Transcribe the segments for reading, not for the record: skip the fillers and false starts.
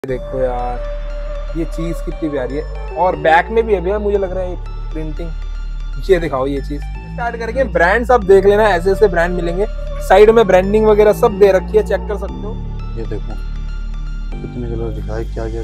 देखो यार ये चीज कितनी प्यारी है और बैक में भी है भैया, मुझे लग रहा है प्रिंटिंग। ये दिखाओ ये चीज स्टार्ट करेंगे। ब्रांड्स आप देख लेना, ऐसे ऐसे ब्रांड मिलेंगे, साइड में ब्रांडिंग वगैरह सब दे रखी है, चेक कर सकते हो। ये देखो कितने कलर दिखाए, क्या क्या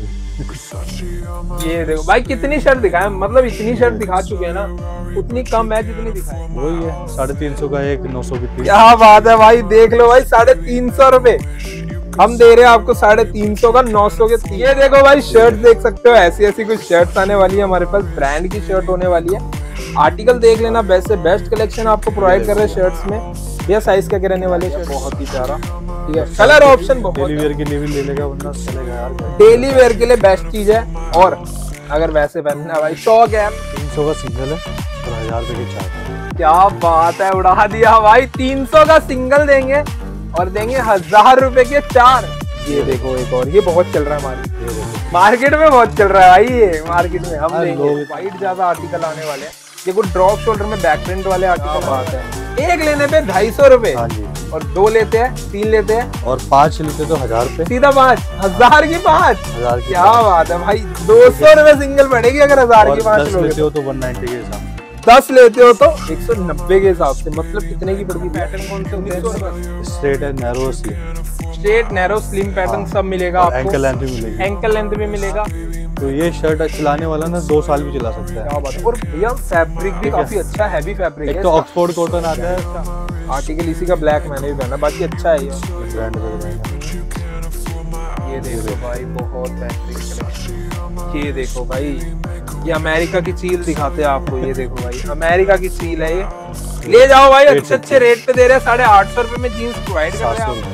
ये देखो भाई कितनी शर्ट दिखाए, मतलब इतनी शर्ट दिखा चुके हैं ना, उतनी कम है जितनी दिखाए। वही है 350 का एक 900 की 30। क्या बात है भाई, देख लो भाई 350 रुपए हम दे रहे हैं आपको, 350 का 900 के। ये देखो भाई शर्ट देख सकते हो, ऐसी ऐसी कुछ शर्ट्स आने वाली है हमारे पास, ब्रांड की शर्ट होने वाली है। आर्टिकल देख लेना, बेस्ट से बेस्ट कलेक्शन आपको प्रोवाइड कर रहे हैं शर्ट्स में। भैया साइज क्या रहने वाले शर्ट, बहुत ही प्यारा, ठीक है। कलर ऑप्शन बहुत, डेली वेयर के लिए भी ले लेगा वरना चलेगा यार। डेली वेयर के लिए बेस्ट चीज है। और अगर वैसे पहनना है भाई, शौक है। 300 का सिंगल है और 1000 रुपए के 4। क्या बात है, उड़ा दिया भाई। 300 का सिंगल देंगे और देंगे 1000 रुपए के 4। ये देखो एक और, ये बहुत चल रहा है हमारी मार्केट में, बहुत चल रहा है भाई ये मार्केट में। हम देंगे वाइट ज्यादा आर्टिकल आने वाले हैं। ये कुछ ड्रॉप शोल्डर में बैक प्रिंट वाले आर्टिकल आते हैं। एक लेने पे 250 रुपए और 2 लेते हैं, 3 लेते हैं और 5 लेते तो 1000 रुपए, सीधा 5000 की 5। 1000 की। क्या बात है भाई, 200 रुपए सिंगल पड़ेगी अगर 1000 की 5 लेते हो तो 190 के हिसाब, 10 लेते हो तो 190 के हिसाब से। मतलब कितने की पड़ेगी। पैटर्न कौन से होते हैं? स्ट्रेट है, narrow, slim. Straight, narrow, slim pattern सब मिलेगा आपको। एंकल लेंथ भी मिलेगी, एंकल लेंथ भी मिलेगा। तो ये शर्ट चलाने वाला ना 2 साल भी चला सकता है। क्या बात है। और भैया फैब्रिक भी काफी अच्छा हैवी फैब्रिक है। एक तो ऑक्सफोर्ड कॉटन आता है, आर्टिकल इसी का ब्लैक मैंने भी पहना, बाकी अच्छा है ये। ब्रांड का ये देखो भाई बहुत बेहतरीन कलेक्शन। ये देखो भाई, ये अमेरिका की चील दिखाते हैं आपको। ये देखो भाई अमेरिका की चील है ये, ले जाओ भाई, अच्छे अच्छे रेट पे दे रहे हैं। 850 रुपए में जीन्स प्रोवाइड कर रहे हैं।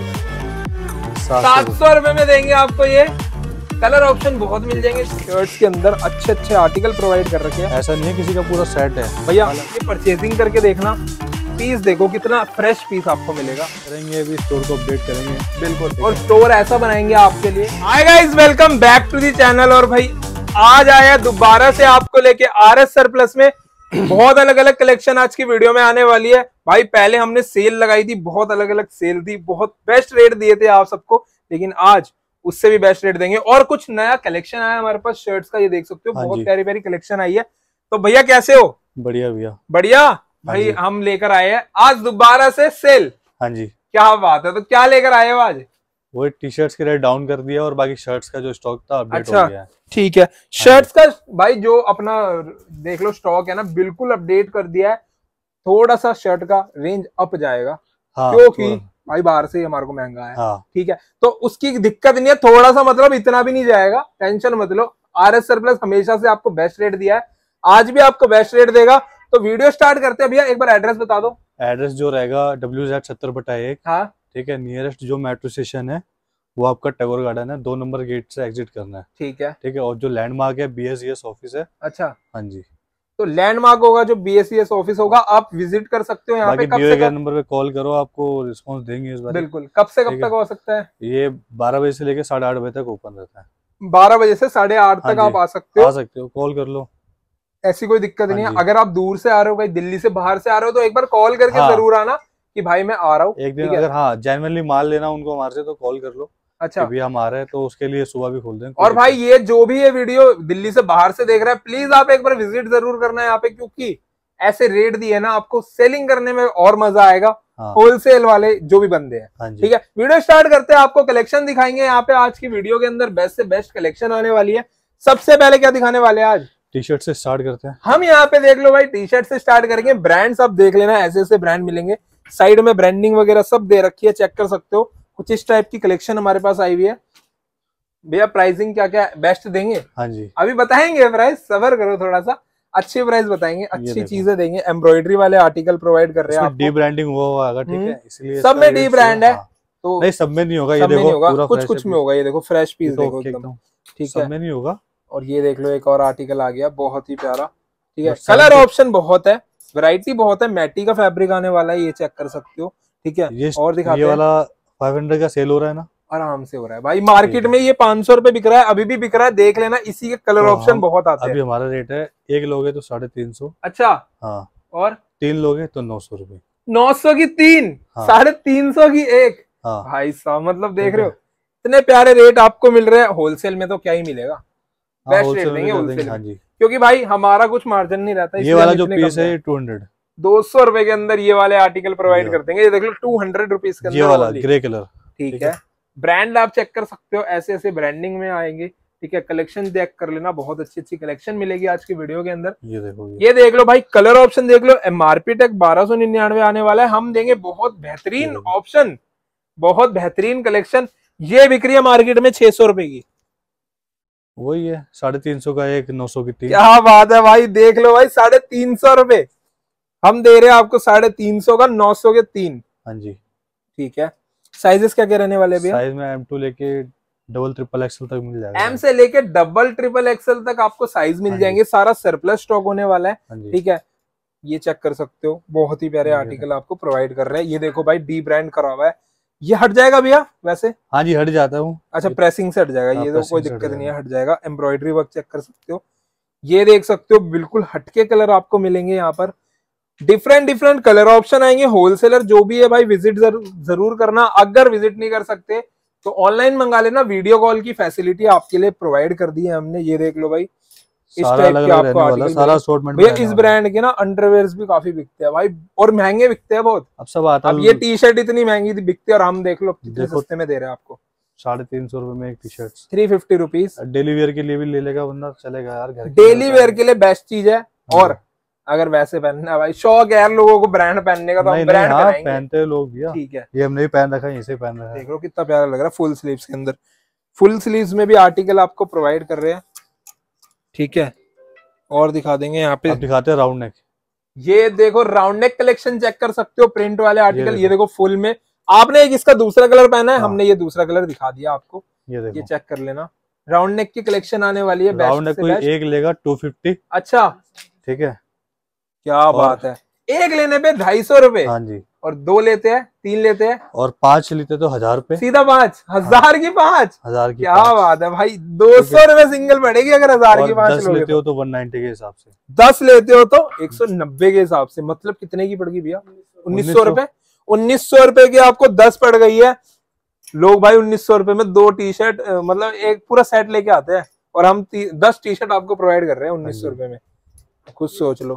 700 रुपए में देंगे आपको ये। कलर ऑप्शन बहुत मिल जाएंगे शर्ट्स के अंदर, अच्छे अच्छे आर्टिकल प्रोवाइड कर रखे हैं। ऐसा नहीं है किसी का पूरा सेट है भैया। ये परचेजिंग करके देखना, पीस देखो कितना फ्रेश पीस आपको मिलेगा। करेंगे अभी स्टोर को अपडेट करेंगे बिल्कुल, और स्टोर ऐसा बनाएंगे आपके लिए। Hi guys, welcome back to the channel. और भाई आज आया दोबारा से आपको लेके RS सरप्लस में बहुत अलग अलग कलेक्शन आज की वीडियो में आने वाली है। भाई पहले हमने सेल लगाई थी, बहुत अलग अलग सेल थी, बहुत बेस्ट रेट दिए थे आप सबको, लेकिन आज उससे भी बेस्ट रेट देंगे। और कुछ नया कलेक्शन आया हमारे पास शर्ट्स का, ये देख सकते हो। बहुत प्यारी प्यारी कलेक्शन आई है। तो भैया कैसे हो? बढ़िया भैया, बढ़िया भाई। हम लेकर आए हैं आज दोबारा से सेल। हाँ जी, क्या बात है। तो क्या लेकर आए हो आज? वो टी शर्ट्स के रेट डाउन कर दिया और बाकी शर्ट्स का जो स्टॉक था अपडेट हो गया है। ठीक है, शर्ट्स का भाई जो अपना देख लो स्टॉक है ना, बिल्कुल अपडेट कर दिया है। थोड़ा सा शर्ट का रेंज अप जाएगा, क्योंकि भाई बाहर से ही हमारे को महंगा है। ठीक है, तो उसकी दिक्कत नहीं है, थोड़ा सा मतलब इतना भी नहीं जाएगा, टेंशन मत लो। RS सरप्लस हमेशा से आपको बेस्ट रेट दिया है, आज भी आपको बेस्ट रेट देगा। तो वीडियो स्टार्ट करते हैं भैया, एक बार एड्रेस बता दो। एड्रेस जो रहेगा WZ 70/1। हाँ ठीक है, नियरेस्ट जो मेट्रो स्टेशन है वो आपका टैगोर गार्डन है, 2 नंबर गेट से एग्जिट करना है। ठीक है, और जो लैंडमार्क है BSES ऑफिस है। अच्छा, हाँ जी, तो लैंडमार्क होगा जो BSES ऑफिस होगा, आप विजिट कर सकते हो यहाँ पे। कब से नंबर पे कॉल करो, आपको रिस्पांस देंगे इस बार। बिल्कुल। कब से कब तक हो सकता है? ये 12 बजे से लेकर 8:30 बजे तक ओपन रहता है। 12 बजे से 8:30 तक आप आ सकते हो, कॉल कर लो, ऐसी कोई दिक्कत नहीं है। अगर आप दूर से आ रहे हो, कहीं दिल्ली से बाहर से आ रहे हो, तो एक बार कॉल करके जरूर आना कि भाई मैं आ रहा हूँ एक दिन। अगर जेन्युइनली माल लेना उनको हमारे से, तो कॉल कर लो। अच्छा, भी हम आ रहे हैं तो उसके लिए सुबह भी खोल देंगे। और भाई ये जो भी ये वीडियो दिल्ली से बाहर से देख रहा है, प्लीज आप एक बार विजिट जरूर करना है यहाँ पे, क्योंकि ऐसे रेट दिए ना आपको, सेलिंग करने में और मजा आएगा। होलसेल वाले जो भी बंदे हैं। ठीक है, वीडियो स्टार्ट करते हैं, आपको कलेक्शन दिखाएंगे यहाँ पे। आज की वीडियो के अंदर बेस्ट से बेस्ट कलेक्शन आने वाली है। सबसे पहले क्या दिखाने वाले हैं आज? टी शर्ट से स्टार्ट करते हैं हम। यहाँ पे देख लो भाई, टी शर्ट से स्टार्ट करेंगे। ब्रांड्स आप देख लेना, ऐसे ऐसे ब्रांड मिलेंगे, साइड में ब्रांडिंग वगैरह सब दे रखी है, चेक कर सकते हो। कुछ इस टाइप की कलेक्शन हमारे पास आई हुई है। भैया प्राइसिंग क्या क्या बेस्ट देंगे? हाँ जी, अभी बताएंगे प्राइस, सबर करो थोड़ा सा, अच्छी प्राइस बताएंगे, अच्छी चीजें देंगे। एम्ब्रॉयडरी वाले आर्टिकल प्रोवाइड कर रहे हैं, डी ब्रांडिंग हुआ होगा। ठीक है, इसलिए सब में डी ब्रांड है। तो नहीं, सब में नहीं होगा, ये देखो कुछ कुछ में होगा। ये देखो फ्रेश पीस देखो एकदम, ठीक है, सब में नहीं होगा। और ये देख लो एक और आर्टिकल आ गया, बहुत ही प्यारा। ठीक है, कलर ऑप्शन बहुत है, वैरायटी बहुत है। मैटी का फैब्रिक आने वाला है, ये चेक कर सकते हो। ठीक है, और दिखाते हैं। ये वाला 500 का सेल हो रहा है ना, आराम से हो रहा है भाई। मार्केट में ये 500 रुपए बिक रहा है, अभी भी बिक रहा है, देख लेना। इसी के कलर ऑप्शन बहुत आते हैं। अभी हमारा रेट है, एक लोगे तो 350। अच्छा, हाँ, और 3 लोगे तो 900 रुपए। 900 की 3, 350 की 1। हाँ भाई साहब, मतलब देख रहे हो इतने प्यारे रेट आपको मिल रहे हैं, होलसेल में तो क्या ही मिलेगा, बेस्ट रेट देंगे होलसेल में। क्योंकि भाई हमारा कुछ मार्जिन नहीं रहता। ये वाला जो पीस है 200 रुपए के अंदर ये वाले आर्टिकल प्रोवाइड कर देंगे। ये देख लो 200 रुपीज के अंदर ये वाला ग्रे कलर। ठीक है, ब्रांड आप चेक कर सकते हो, ऐसे ऐसे ब्रांडिंग में आएंगे। ठीक है, कलेक्शन चेक कर लेना, बहुत अच्छी अच्छी कलेक्शन मिलेगी आज की वीडियो के अंदर। ये देख लो भाई, कलर ऑप्शन देख लो। एमआरपी तक 1299 आने वाला है, हम देंगे बहुत बेहतरीन ऑप्शन, बहुत बेहतरीन कलेक्शन। ये बिक रही है मार्केट में 600 रुपए की, वही है 350 का एक, 900 की 3। क्या बात है भाई, देख लो भाई 350 रुपए हम दे रहे हैं आपको, 350 का 900 के 3। हाँ जी, ठीक है। साइजेस क्या क्या रहने वाले भैया? साइज में M2 लेके डबल ट्रिपल एक्सएल तक मिल जाएगा। M से लेके डबल ट्रिपल एक्सएल तक आपको साइज मिल जाएंगे। सारा सरप्लस स्टॉक होने वाला है। ठीक है, ये चेक कर सकते हो, बहुत ही प्यारे आर्टिकल आपको प्रोवाइड कर रहे हैं। ये देखो भाई, डी ब्रांड करा हुआ है। ये हट जाएगा भैया वैसे? हाँ जी, हट जाता हूँ। अच्छा, प्रेसिंग से हट जाएगा। ये तो कोई दिक्कत नहीं है, हट जाएगा। एम्ब्रॉयडरी वर्क चेक कर सकते हो, ये देख सकते हो, बिल्कुल हटके कलर आपको मिलेंगे यहाँ पर। डिफरेंट डिफरेंट कलर ऑप्शन आएंगे। होलसेलर जो भी है भाई, विजिट जरूर करना। अगर विजिट नहीं कर सकते तो ऑनलाइन मंगा लेना, वीडियो कॉल की फैसिलिटी आपके लिए प्रोवाइड कर दी है हमने। ये देख लो भाई, इस टाइप के आपको आर्टिकल सारा असॉर्टमेंट भैया। इस ब्रांड के ना अंडरवेयर्स भी काफी बिकते हैं भाई, और महंगे बिकते हैं बहुत। अब सब आता है। अब ये टी शर्ट इतनी महंगी बिकती है और हम देख लो कितने सस्ते में दे रहे हैं आपको। 350 रुपए में एक T shirt, 350 rupees. Daily wear के लिए भी ले लेगा बंदा, चलेगा यार। घर डेली वेयर के लिए बेस्ट चीज है। और अगर वैसे पहनना है भाई, शौक है यार लोगों को ब्रांड पहनने का, तो हम ब्रांड पहनते हैं लोग भैया। ठीक है, ये हमने भी पहन रखा है, इसे पहन रखा है। देख लो कितना प्यारा लग रहा है फुल स्लीव्स के अंदर। फुल स्लीव्स में भी आर्टिकल आपको प्रोवाइड कर रहे हैं। ठीक है, और दिखा देंगे यहाँ पे, दिखाते हैं राउंड नेक। ये देखो राउंड नेक कलेक्शन चेक कर सकते हो, प्रिंट वाले आर्टिकल। ये देखो फुल में, आपने एक इसका दूसरा कलर पहना है, हमने ये दूसरा कलर दिखा दिया आपको। ये चेक कर लेना, राउंड नेक की कलेक्शन आने वाली है। राउंड नेक कोई एक लेगा 250। अच्छा, ठीक है, क्या बात है। एक लेने पे 250 रुपए। हाँ जी, और 2 लेते हैं, 3 लेते हैं, और 5 लेते तो 1000 रुपए। सीधा 5000 की 5। 1000 की, क्या बात है भाई, 200 रुपए सिंगल पड़ेगी अगर 1000 की 5 लेते हो तो 190 के हिसाब से। 10 लेते हो तो 190 के हिसाब से। मतलब कितने की पड़ गई भैया? 1900 रुपए। 1900 रुपए की आपको 10 पड़ गई है। लोग भाई 1900 रुपए में 2 टी शर्ट, मतलब एक पूरा सेट लेके आते हैं, और हम 10 टी शर्ट आपको प्रोवाइड कर रहे हैं 1900 रुपए में। खुद सोच लो।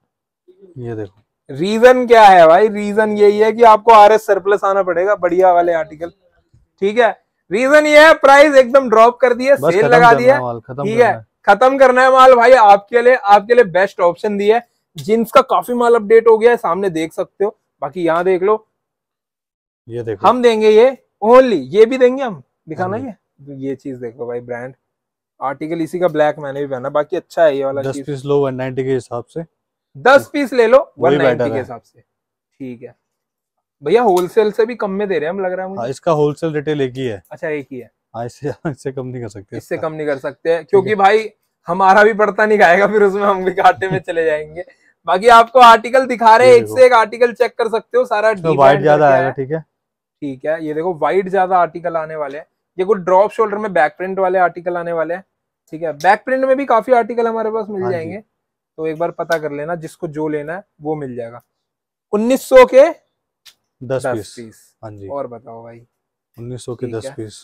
ये देखो, रीजन क्या है भाई? रीजन यही है कि आपको RS सरप्लस आना पड़ेगा, बढ़िया वाले आर्टिकल। ठीक है, रीजन ये है, प्राइस एकदम ड्रॉप कर दिया, सेल लगा दिया। ठीक है, खत्म करना है माल भाई। आपके लिए बेस्ट ऑप्शन दिया है। जींस का काफी माल अपडेट हो गया है, सामने देख सकते हो। बाकी यहाँ देख लो, ये देखो, हम देंगे ये ओनली, ये भी देंगे हम, दिखाना ये चीज देखो भाई, ब्रांड आर्टिकल इसी का ब्लैक मैंने भी पहना। बाकी अच्छा है ये वाला। 10 पीस लो 190 के हिसाब से, 10 पीस ले लो 190 के हिसाब से। ठीक है भैया, होलसेल से भी कम में दे रहे हैं हम, लग रहा है मुझे। इसका होलसेल रिटेल एक ही है। अच्छा, एक ही है। इससे कम नहीं कर सकते, इससे कम नहीं कर सकते, क्योंकि भाई हमारा भी पड़ता नहीं खाएगा, फिर उसमें हम भी घाटे में चले जाएंगे। बाकी आपको आर्टिकल दिखा रहे हैं, एक से एक आर्टिकल चेक कर सकते हो। सारा वाइट ज्यादा आएगा। ठीक है, ठीक है, ये देखो वाइट ज्यादा आर्टिकल आने वाले हैं। ये कुछ ड्रॉप शोल्डर में बैक प्रिंट वाले आर्टिकल आने वाले हैं। ठीक है, बैक प्रिंट में भी काफी आर्टिकल हमारे पास मिल जाएंगे, तो एक बार पता कर लेना, जिसको जो लेना है वो मिल जाएगा। 1900 के 10 पीस। हाँ जी, और बताओ भाई, 1900 के 10 पीस।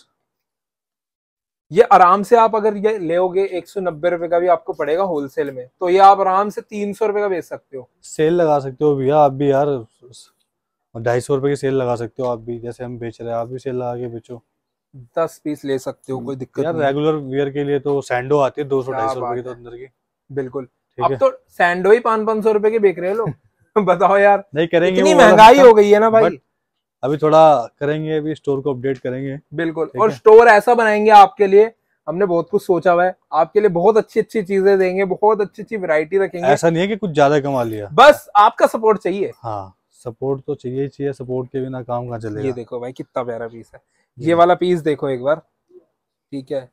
ये आराम से आप अगर ये लेोगे 190 रुपए का भी आपको पड़ेगा होलसेल में, तो ये आप आराम से 300 रुपए का बेच सकते हो। सेल लगा सकते हो भैया आप भी यार, 250 रुपए की सेल लगा सकते हो आप भी, जैसे हम बेच रहे हैं, आप भी सेल लगा के बेचो। 10 पीस ले सकते हो, कोई दिक्कत यार। रेगुलर वेयर के लिए तो सैंडो आती है 200-250 रुपए की, तो अंदर की। बिल्कुल, अब तो सैंडो ही 500-500 रुपए के बेच रहे हैं लोग। बताओ यार, नहीं करेंगे, इतनी महंगाई हो गई है ना भाई। अभी थोड़ा करेंगे, अभी स्टोर को अपडेट करेंगे। बिल्कुल, और स्टोर ऐसा बनाएंगे आपके लिए, हमने बहुत कुछ सोचा हुआ है आपके लिए। बहुत अच्छी अच्छी चीजें देंगे, बहुत अच्छी अच्छी वैरायटी रखेंगे। ऐसा नहीं है कि कुछ ज्यादा कमा लिया, बस आपका सपोर्ट चाहिए। हाँ, सपोर्ट तो चाहिए ही चाहिए, सपोर्ट के बिना काम कहाँ चलेगा। ये देखो भाई, कितना प्यारा पीस है। ये वाला पीस देखो एक बार। ठीक है,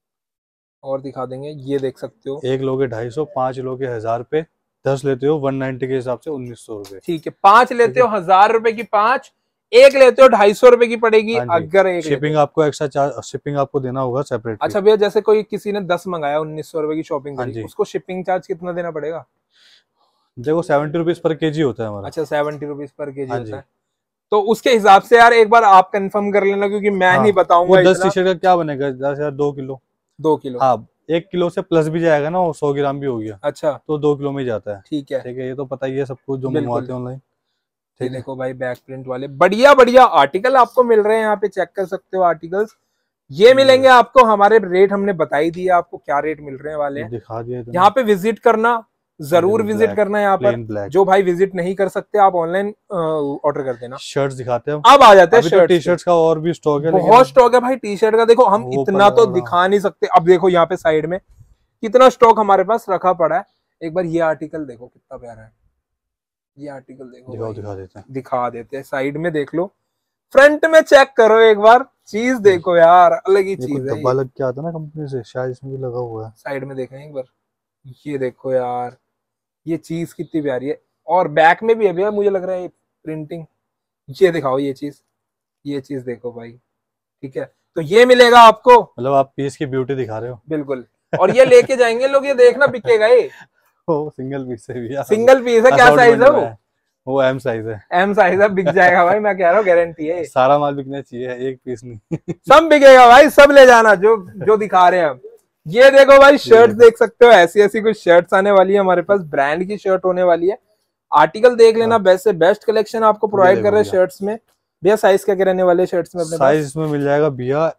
और दिखा देंगे, ये देख सकते हो। एक लोगे 250, 5 लोगे 1000 रुपए, 10 लेते हो 190 के हिसाब से 1900 रुपए। ठीक है, 5 लेते हो 1000 रुपए की 5, एक लेते हो 250 रुपए की पड़ेगी। अगर एक शिपिंग आपको एक्स्ट्रा चार्ज, शिपिंग आपको देना होगा सेपरेट। अच्छा भैया, जैसे कोई किसी ने 10 मंगाया, 1900 रुपए की शॉपिंग करी, उसको शिपिंग चार्ज कितना देना पड़ेगा? देखो 70 रुपीज पर केजी होता है हमारा। अच्छा, 70 रुपीज पर केजी होता है। तो उसके हिसाब से यार एक बार आप कंफर्म कर लेना, क्योंकि मैं नहीं बताऊंगा। 10 टी शर्ट का क्या बनेगा, 2 किलो। 2 किलो, हाँ 1 किलो से प्लस भी जाएगा ना, वो 100 ग्राम भी हो गया। अच्छा, तो 2 किलो में ही जाता है। ठीक है, ठीक है, ये तो पता ही है सबको जो मंगवाते हैं ऑनलाइन। ये देखो भाई बैक प्रिंट वाले बढ़िया बढ़िया आर्टिकल आपको मिल रहे हैं, यहाँ पे चेक कर सकते हो आर्टिकल्स। ये मिलेंगे आपको, हमारे रेट हमने बताई दिए आपको क्या रेट मिल रहे वाले हैं, दिखा दिया। यहाँ पे विजिट करना, जरूर विजिट करना यहाँ पर। जो भाई विजिट नहीं कर सकते आप ऑनलाइन ऑर्डर कर देना। शर्ट्स दिखाते हैं अब आ जाते हैं शर्ट। टी शर्ट्स का और भी स्टॉक है, बहुत स्टॉक है भाई टी शर्ट का। देखो हम इतना तो दिखा नहीं सकते। अब देखो यहाँ पे साइड में कितना स्टॉक हमारे पास रखा पड़ा है। एक बार ये आर्टिकल देखो कितना प्यारा है, ये आर्टिकल देखो, दिखा देते हैं साइड में, देख लो फ्रंट में चेक करो एक बार, चीज देखो यार, अलग ही चीज है। डब्बा लग के आता ना कंपनी से, शायद इसमें भी लगा हुआ है। साइड में देखें एक बार, ये देखो यार, ये चीज कितनी प्यारी है। और बैक में भी है भैया, मुझे लग रहा है ये प्रिंटिंग। ये दिखाओ ये चीज देखो भाई, ठीक है। तो ये मिलेगा आपको, मतलब आप पीस की ब्यूटी दिखा रहे हो। बिल्कुल, और ये लेके जाएंगे लोग, ये देखना बिकेगा ये। सिंगल पीस है भैया, सिंगल पीस है। क्या साइज है वो एम साइज है। एम साइज है, बिक जाएगा भाई, मैं कह रहा हूँ, गारंटी है। सारा माल बिकना चाहिए, एक पीस नहीं। सब बिकेगा भाई, सब ले जाना जो दिखा रहे हैं हम। ये देखो भाई शर्ट देख सकते हो, ऐसी ऐसी कुछ शर्ट्स आने वाली है हमारे पास, ब्रांड की शर्ट होने वाली है। आर्टिकल देख लेना, बेस्ट से बेस्ट कलेक्शन आपको प्रोवाइड कर रहे हैं शर्ट्स में। भैया साइज क्या रहने वाले शर्ट्स में अपने? साइज में मिल जाएगा भैया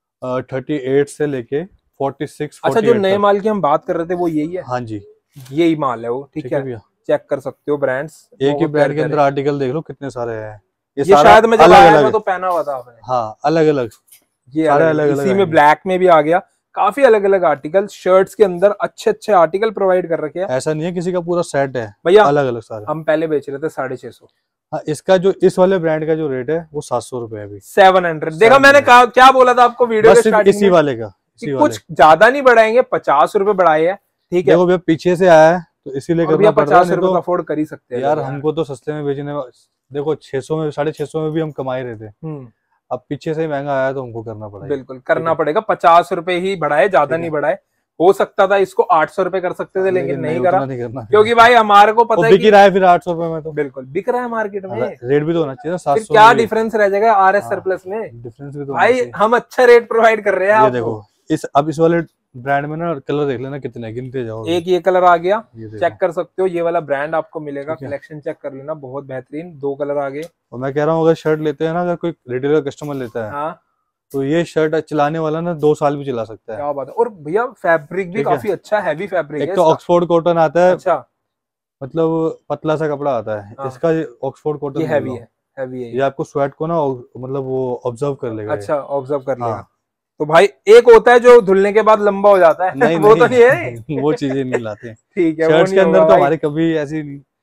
38 से लेके 46। अच्छा, जो नए माल की हम बात कर रहे थे वो यही है? हाँ जी, यही माल है वो, ठीक है भैया। चेक कर सकते हो ब्रांड्स, एक ही ब्रांड के अंदर आर्टिकल देख लो कितने सारे हैं। ये शायद मैं जब आया था तो पहना हुआ था आपने। हाँ अलग अलग, ये सारे अलग अलग, इसी में ब्लैक में भी आ गया। काफी अलग अलग आर्टिकल शर्ट्स के अंदर, अच्छे अच्छे आर्टिकल प्रोवाइड कर रखे हैं। ऐसा नहीं है किसी का पूरा सेट है भैया, अलग अलग सारे। हम पहले बेच रहे थे 650। हाँ, इसका जो इस वाले ब्रांड का जो रेट है वो 700 रुपए है। 700। देखा मैंने कहा, क्या बोला था आपको वीडियो के स्टार्टिंग में, इसी वाले का कुछ ज्यादा नहीं बढ़ाएंगे, 50 रुपए बढ़ाए हैं, ठीक है। देखो भैया पीछे से आया है तो इसीलिए करना पड़ रहा है। 50 रुपए अफोर्ड कर ही सकते हैं यार, हमको तो सस्ते में बेचने, देखो 600 में 650 में भी हम कमा ही रहे थे। अब पीछे से ही महंगा आया तो हमको करना पड़ेगा। बिल्कुल करना पड़ेगा, 50 रुपए ही बढ़ाए, ज्यादा नहीं बढ़ाए। हो सकता था इसको 800 रुपए कर सकते थे, लेकिन नहीं करा, क्योंकि भाई हमारे को पता है बिक रहा है फिर 800 रुपए में। तो बिल्कुल बिक रहा है मार्केट में, रेट भी तो होना चाहिए 700। क्या डिफरेंस रह जाएगा आरएस सरप्लस में? डिफरेंस भी तो भाई हम अच्छा रेट प्रोवाइड कर रहे हैं। ये देखो इस वाले ब्रांड में ना कलर देख लेना कितने, गिनते जाओ। एक ये कलर आ गया, चेक कर सकते हो, ये वाला ब्रांड आपको मिलेगा। कलेक्शन चेक कर लेना, बहुत बेहतरीन। 2 कलर आ गए। और मैं कह रहा हूँ अगर शर्ट लेते हैं ना, अगर कोई रिटेलर कस्टमर लेता है, हाँ, तो ये शर्ट चलाने वाला ना 2 साल भी चला सकता है। क्या बात है। और भैया फैब्रिक भी काफी अच्छा, हैवी फैब्रिक है। एक तो ऑक्सफोर्ड कॉटन आता है, अच्छा, मतलब पतला सा कपड़ा आता है। हाँ। इसका ऑक्सफोर्ड कॉटन हैवी है, हैवी है। ये आपको स्वेट को ना मतलब वो ऑब्जर्व कर लेगा। अच्छा, ऑब्जर्व कर लेगा। तो भाई एक होता है जो धुलने के बाद लंबा हो जाता है, नहीं, वो तो नहीं है। वो चीजें नहीं लाते। ठीक है, शर्ट्स के अंदर तो हमारे कभी ऐसी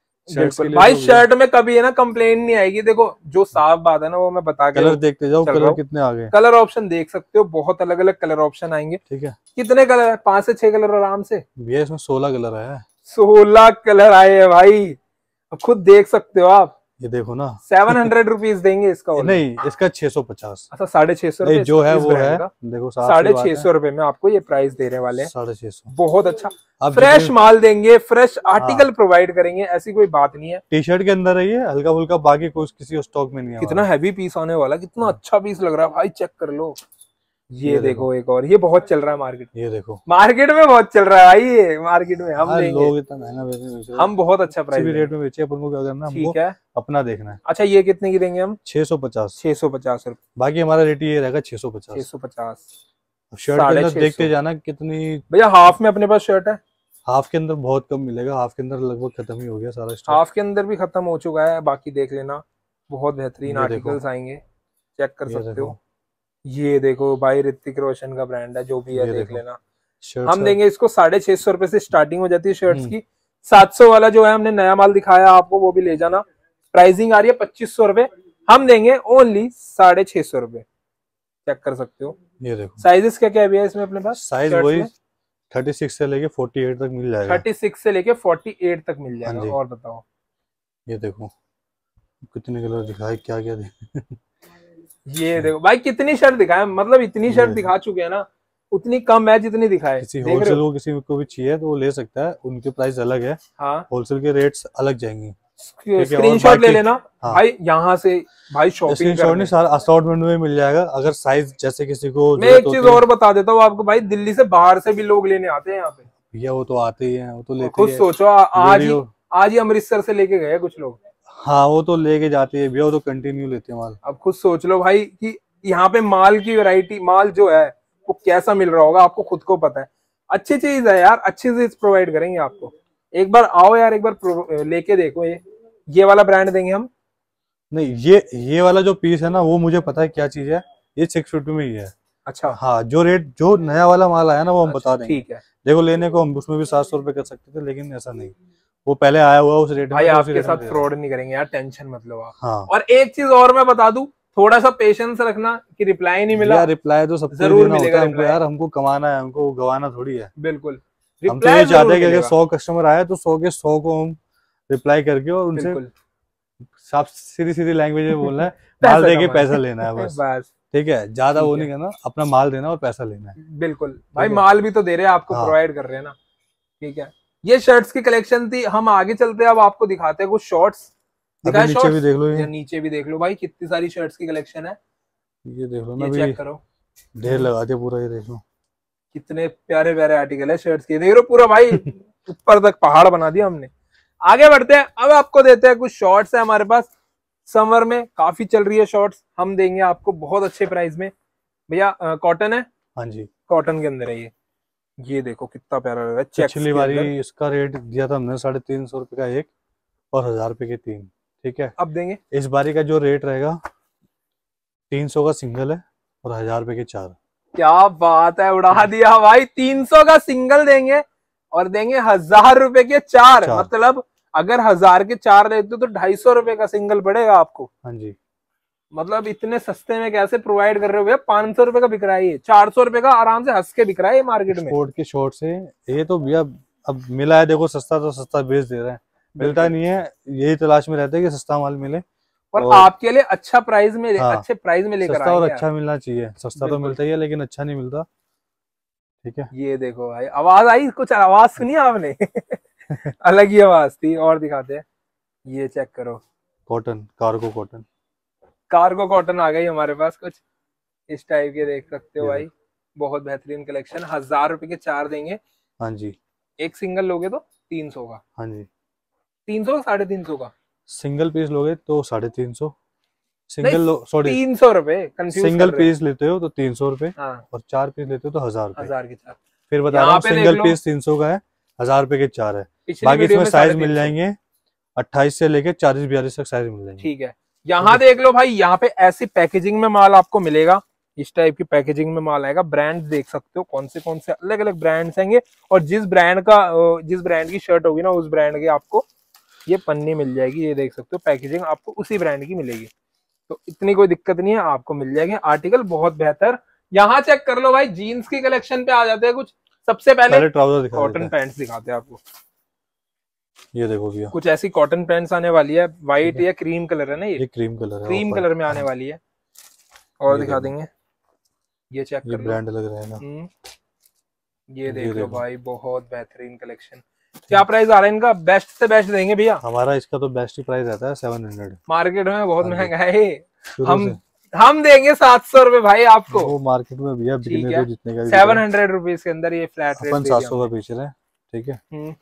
भाई शर्ट में कभी है ना कंप्लेन नहीं आएगी। देखो जो साफ बात है ना वो मैं बता के, कलर देखते जाओ, कलर कितने आ गए। कलर ऑप्शन देख सकते हो, बहुत अलग अलग कलर ऑप्शन आएंगे, ठीक है। कितने कलर है? 5 से 6 कलर आराम से भैया, इसमें 16 कलर है। 16 कलर आए हैं भाई, अब खुद देख सकते हो आप। ये देखो ना, 700 रुपीज देंगे इसका। नहीं, इसका 650। अच्छा, 650 जो है वो है, देखो 650 रुपए में आपको ये प्राइस देने वाले हैं। 650, बहुत अच्छा। फ्रेश माल देंगे, फ्रेश आर्टिकल प्रोवाइड करेंगे, ऐसी कोई बात नहीं है। टी शर्ट के अंदर है ये, हल्का फुल्का, बाकी कुछ किसी स्टॉक में नहीं है। कितना हैवी पीस आने वाला, कितना अच्छा पीस लग रहा है भाई, चेक कर लो। ये देखो एक और, ये बहुत चल रहा है मार्केट। ये देखो मार्केट में बहुत चल रहा है भाई, ये मार्केट में हम लेंगे। लोग इतना महंगा बेच रहे हैं, हम बहुत अच्छा प्राइस रेट में बेचे, अपन को क्या करना है, ठीक है, अपना देखना है। अच्छा, ये कितने की देंगे हम? 650 रुपए। बाकी हमारा रेट ये रहेगा 650। 650। शर्ट के अंदर देखते जाना कितनी। भैया हाफ में अपने पास शर्ट है? हाफ के अंदर बहुत कम मिलेगा, हाफ के अंदर लगभग खत्म ही हो गया सारा स्टॉक। हाफ के अंदर भी खत्म हो चुका है, बाकी देख लेना, बहुत बेहतरीन आर्टिकल्स आएंगे, चेक कर सकते हो। ये देखो भाई, ऋतिक रोशन का ब्रांड है, जो भी है देख लेना। हम देंगे इसको 650 रुपए से स्टार्टिंग हो जाती है शर्ट्स की। 700 वाला जो है हमने नया माल दिखाया आपको, वो भी ले जाना। प्राइसिंग आ रही है 2500 रुपए, हम देंगे ओनली 650 रुपए, चेक कर सकते हो। ये देखो साइजेस क्या क्या है इसमें अपने पास? साइज वही 36 से लेके 48 तक मिल जाएगा। 36 से लेके 48 तक मिल जाएगा। और बताओ, ये देखो कितने कलर दिखाए, क्या क्या ये देखो भाई, कितनी शर्ट दिखाए, मतलब इतनी शर्ट दिखा चुके हैं ना, उतनी कम है जितनी दिखाए। किसी होलसेल को किसी को भी चाहिए तो वो ले सकता है, उनके प्राइस अलग है। हाँ, होलसेल के रेट्स अलग जाएंगे। स्क्रीनशॉट ले लेना। हाँ। भाई यहाँ से भाई शॉपिंग नहीं, सारा असॉर्टमेंट में मिल जाएगा। अगर साइज जैसे किसी को, मैं एक चीज और बता देता हूँ आपको भाई, दिल्ली से बाहर से भी लोग लेने आते हैं यहाँ पे भैया। वो तो आते ही हैं, वो तो लेते खुद सोचो, आज ही अमृतसर से लेके गए कुछ लोग। हाँ वो तो लेके जाते हैं भैया, वो तो कंटिन्यू लेते हैं माल। अब खुद सोच लो भाई कि यहाँ पे माल की वैरायटी, माल जो है वो कैसा मिल रहा होगा, आपको खुद को पता है। अच्छी चीज है यार, अच्छी चीज प्रोवाइड करेंगे आपको। एक बार आओ यार, एक बार लेके देखो। ये वाला ब्रांड देंगे हम। नहीं, ये वाला जो पीस है ना, वो मुझे पता है क्या चीज है। ये 650 में ही है। अच्छा। हाँ, जो रेट जो नया वाला माल आया ना, वो हम बता देंगे। ठीक है। देखो, लेने को हम उसमें भी 700 रुपए कर सकते थे, लेकिन ऐसा नहीं, वो पहले आया हुआ उस रेट में। भाई आपके साथ फ्रॉड नहीं करेंगे यार, टेंशन मत लो आप। हाँ। और एक चीज और मैं बता दूं, थोड़ा सा पेशेंस रखना कि रिप्लाई नहीं मिला। रिप्लाई तो सबको जरूर मिलेगा हमको यार, हमको कमाना है, हमको गवाना थोड़ी है। बिल्कुल। हम तो ये चाहते हैं कि अगर 100 कस्टमर आए तो 100 के 100 को हम रिप्लाई करके और उनसे साफ सीधी लैंग्वेज में बोलना है, माल देके पैसा लेना है बस। ठीक है, ज्यादा वो नहीं करना, अपना माल देना और पैसा लेना है। बिल्कुल भाई, माल भी तो दे रहे हैं आपको, प्रोवाइड कर रहे हैं ना। ठीक है, ये शर्ट्स की कलेक्शन थी। हम आगे चलते हैं, अब आपको दिखाते हैं कुछ शॉर्ट्स। नीचे भी देख लो, नीचे भी देख लो भाई, कितनी सारी शर्ट्स की कलेक्शन है। ये देख लो ना, चेक करो, ढेर लगा दिया पूरा। ये देख लो कितने प्यारे प्यारे आर्टिकल है शर्ट्स के। देख लो पूरा भाई ऊपर तक पहाड़ बना दिया हमने। आगे बढ़ते हैं, अब आपको देते हैं कुछ शॉर्ट्स है हमारे पास। समर में काफी चल रही है शॉर्ट्स, हम देंगे आपको बहुत अच्छे प्राइस में भैया। कॉटन है। हाँ जी, कॉटन के अंदर है ये देखो कितना प्यारा लग रहा है। पिछली बारी इसका रेट दिया था हमने 350 रुपए का एक और 1000 रुपए के 3। ठीक है, अब देंगे। इस बारी का जो रेट रहेगा 300 का सिंगल है और 1000 रुपए के 4। क्या बात है, उड़ा दिया भाई। 300 का सिंगल देंगे और देंगे 1000 रुपए के 4। मतलब अगर 1000 के 4 लेते हो तो 250 रुपए का सिंगल पड़ेगा आपको। हाँ जी, मतलब इतने सस्ते में कैसे प्रोवाइड कर रहे हो भैया। 500 रुपए का बिक रहा है ये, 400 रुपए का आराम से हंस के बिक रहा है मार्केट में। स्पोर्ट के शॉर्ट से ये तो भैया अब मिला है। देखो, सस्ता तो सस्ता बेच दे रहा है, मिलता नहीं है। यही तलाश में रहता है कि सस्ता माल मिले और आपके लिए अच्छा प्राइस में। हाँ, अच्छे प्राइस में लेकर सस्ता और अच्छा मिलना चाहिए। सस्ता तो मिलता ही है, लेकिन अच्छा नहीं मिलता। ठीक है, ये देखो भाई, आवाज आई, कुछ आवाज सुनी आपने अलग ही आवाज थी। और दिखाते हैं, ये चेक करो, cotton, cargo cotton. Cargo cotton आ गई हमारे पास कुछ इस टाइप के, देख सकते हो भाई। बहुत बेहतरीन कलेक्शन। 1000 रुपए के 4 देंगे। हाँ जी, एक सिंगल लोगे तो 300 का। हाँ जी, 300 350 का। सिंगल पीस लोगे तो 350। सिंगल सॉरी 300 रुपए। सिंगल पीस लेते हो तो 300 रुपए। हाँ। और 4 पीस लेते हो तो 1000 रुपए। 1000 के 4। फिर बता रहा हूँ, सिंगल पीस 300 का है, 1000 रुपए के 4 है। बाकी इसमें साइज मिल जाएंगे 28 से लेके 40-42 तक साइज मिल जाएंगे। ठीक है, यहाँ देख लो भाई, यहाँ पे ऐसी पैकेजिंग में माल आपको मिलेगा। इस टाइप की पैकेजिंग में माल आएगा। ब्रांड देख सकते हो कौन से अलग अलग ब्रांड्स आएंगे। और जिस ब्रांड की शर्ट होगी ना, उस ब्रांड की आपको ये पन्नी मिल जाएगी। ये देख सकते हो, पैकेजिंग आपको उसी ब्रांड की मिलेगी, तो इतनी कोई दिक्कत नहीं है, आपको मिल जाएंगे आर्टिकल बहुत बेहतर। यहाँ चेक कर लो भाई, जीन्स की कलेक्शन पे आ जाते हैं कुछ। सबसे पहले ट्राउजर कॉटन पैंट्स दिखाते हैं आपको। ये देखो भैया, कुछ ऐसी कॉटन पैंट्स आने वाली है। व्हाइट या क्रीम कलर है ना, ये क्रीम कलर है, क्रीम कलर में आने वाली है। और दिखा देंगे, ये चेक कर लो, ब्रांड लग रहा है ना। ये देख लो भाई, बहुत बेहतरीन कलेक्शन। क्या प्राइस आ रहा है इनका? बेस्ट से बेस्ट देंगे भैया। हमारा इसका तो बेस्ट ही प्राइस रहता है 700। मार्केट में बहुत महंगा है। हम देंगे 700 रुपए भाई आपको। वो मार्केट में भैया बिकने तो जितने का 700 रुपीज के अंदर ये फ्लैट रेट 700 का बेच रहे हैं। ठीक है,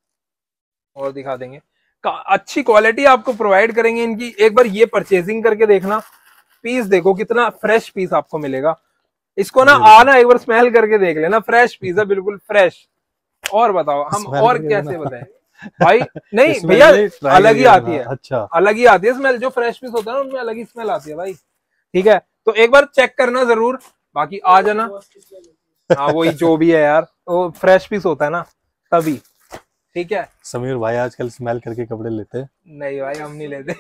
और दिखा देंगे, अच्छी क्वालिटी आपको प्रोवाइड करेंगे इनकी। एक बार ये परचेजिंग करके देखना, पीस देखो कितना फ्रेश पीस आपको मिलेगा। इसको ना आना एक बार स्मेल करके देख लेना, फ्रेश पीस है, बिल्कुल फ्रेश। और बताओ हम और कैसे बताएं भाई? नहीं भैया, अलग ही आती है। अच्छा, अलग ही आती है स्मेल। जो फ्रेश पीस होता है ना, उनमें अलग ही स्मेल आती है भाई। ठीक है, तो एक बार चेक करना जरूर, बाकी आ जाना। हाँ, वही जो भी है यार, वो फ्रेश पीस होता है ना, तभी। ठीक है, समीर भाई आजकल स्मेल करके कपड़े लेते हैं। नहीं भाई, हम नहीं लेते।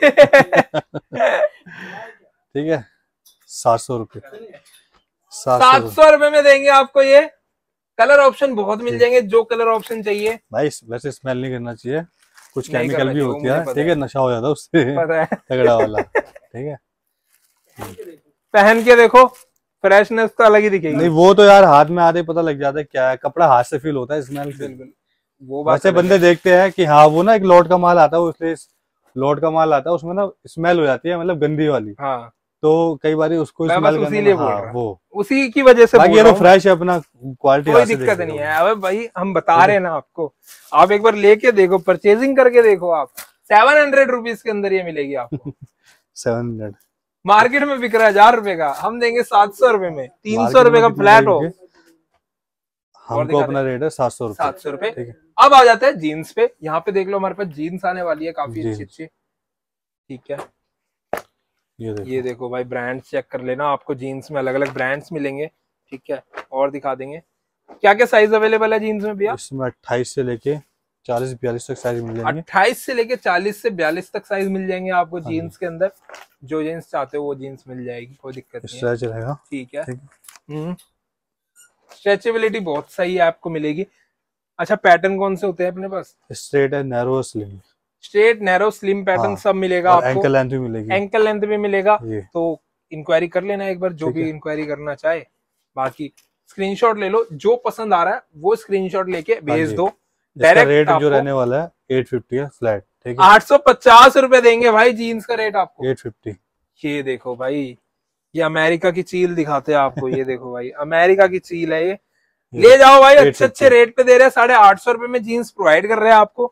ठीक है, 700 रुपए। 700 रुपए में देंगे आपको ये। कलर ऑप्शन बहुत मिल जाएंगे, जो कलर ऑप्शन चाहिए भाई। वैसे स्मेल नहीं करना चाहिए, कुछ केमिकल भी होती है। ठीक है, नशा हो जाता है उससे, पता है, तगड़ा वाला। ठीक है, पहन के देखो, फ्रेशनेस तो अलग ही दिखेगी। नहीं, वो तो यार हाथ में आते पता लग जाता है क्या है। कपड़ा हाथ से फील होता है स्मेल से। वो बात वैसे बंदे देखते हैं कि हाँ, वो ना एक लॉट का माल आता है, इसलिए लॉट का माल आता है उसमें ना स्मेल हो जाती है, मतलब गंदी वाली। हाँ, तो कई बार उसको स्मेल करने में, हाँ, वो उसी की वजह से बाकी ये तो फ्रेश है अपना, क्वालिटी कोई दिक्कत नहीं है। अबे भाई हम बता रहे हैं ना आपको, आप एक बार लेके देखो, परचेजिंग करके देखो। आप 700 रुपीज के अंदर ये मिलेगी आपको। 700 मार्केट में बिक रहा है 1000 रुपए का, हम देंगे 700 रुपए में। 300 रुपए का फ्लैट हो, हमको अपना रेट है 700 रुपए। 700 रुपए। अब आ जाता है जीन्स पे। यहाँ पे देख लो हमारे पास जीन्स आने वाली है काफी अच्छी अच्छी। ठीक है, ये देखो भाई, ब्रांड्स चेक कर लेना, आपको जीन्स में अलग अलग ब्रांड्स मिलेंगे। ठीक है, और दिखा देंगे क्या क्या साइज अवेलेबल है जीन्स में भैया। इसमें 28 से लेके 40-42 तक साइज मिल जाएंगे। 28 से लेके 40 से 42 तक साइज मिल जाएंगे आपको जीन्स के अंदर। जो जीन्स चाहते हो वो जीन्स मिल जाएगी, कोई दिक्कत नहीं स्ट्रेच रहेगा। ठीक है, स्ट्रेचेबिलिटी बहुत सही है, आपको मिलेगी। अच्छा, पैटर्न कौन से होते हैं अपने पास? स्ट्रेट है, narrow, slim. Straight, narrow, slim pattern सब मिलेगा आपको। एंकल लेंथ भी मिलेगी, एंकल लेंथ भी मिलेगा। तो इंक्वायरी कर लेना एक बार, जो भी इंक्वायरी करना चाहे। बाकी स्क्रीनशॉट ले लो, जो पसंद आ रहा है वो स्क्रीनशॉट लेके भेज दो। डायरेक्ट रेट जो रहने वाला है 850 है फ्लैट। ठीक है, 850 रुपए देंगे भाई जीन्स का रेट आपको। 850। ये देखो भाई, ये अमेरिका की चील दिखाते हैं आपको। ये देखो भाई, अमेरिका की चील है ये। ले जाओ भाई, अच्छे अच्छे रेट पे दे रहे हैं। 850 रुपए में जीन्स प्रोवाइड कर रहे हैं आपको।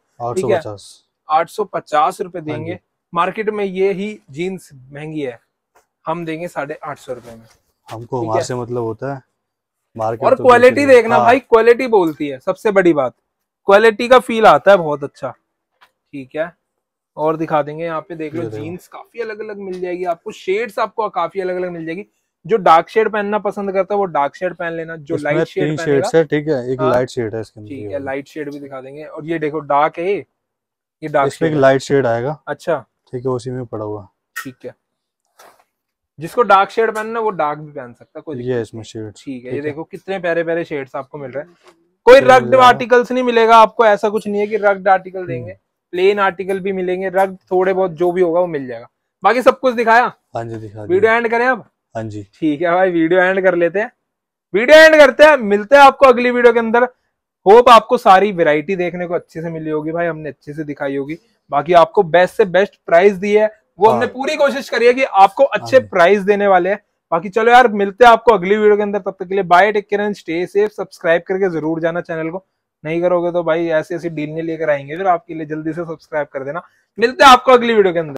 850 रुपए देंगे। मार्केट में ये ही जीन्स महंगी है, हम देंगे 850 रुपए में। हमको वहां से मतलब होता है मार्केट। और क्वालिटी देखना भाई, क्वालिटी बोलती है सबसे बड़ी बात। क्वालिटी का फील आता है बहुत अच्छा। ठीक है, और दिखा देंगे यहाँ पे देख लो, जीन्स काफी अलग अलग मिल जाएगी आपको। शेड्स आपको काफी अलग अलग मिल जाएगी। जो डार्क शेड पहनना पसंद करता है वो डार्क शेड पहन लेना। जो लाइट शेड पहनेगा, ठीक है, एक लाइट शेड है इसके अंदर। ठीक है, लाइट शेड भी दिखा देंगे। और ये देखो डार्क है, ये डार्क शेड, एक लाइट शेड आएगा। अच्छा, ठीक है, उसी में पड़ा हुआ। ठीक है, जिसको डार्क शेड पहनना वो डार्क भी पहन सकता है, कोई ये इसमें शेड। ठीक है, ये देखो कितने प्यारे प्यारे शेड्स आपको मिल रहे हैं। कोई रग्ड आर्टिकल्स नहीं मिलेगा आपको, ऐसा कुछ नहीं है कि रग्ड आर्टिकल देंगे। प्लेन आर्टिकल भी मिलेंगे, रग्ड थोड़े बहुत जो भी होगा वो मिल जाएगा। बाकी सब कुछ दिखाया। हाँ जी, दिखा। वीडियो एंड करें अब? हाँ जी, ठीक है भाई, वीडियो एंड कर लेते हैं। वीडियो एंड करते हैं, मिलते हैं आपको अगली वीडियो के अंदर। होप आपको सारी वैरायटी देखने को अच्छे से मिली होगी भाई, हमने अच्छे से दिखाई होगी। बाकी आपको बेस्ट से बेस्ट प्राइस दी है, वो हमने पूरी कोशिश करी है कि आपको अच्छे प्राइस देने वाले हैं। बाकी चलो यार, मिलते हैं आपको अगली वीडियो के अंदर। तब तक के लिए bye, take care and stay safe. Subscribe करके जरूर जाना चैनल को, नहीं करोगे तो भाई ऐसी ऐसी डील नहीं लेकर आएंगे फिर आपके लिए। जल्दी से सब्सक्राइब कर देना। मिलते हैं आपको अगली वीडियो के अंदर।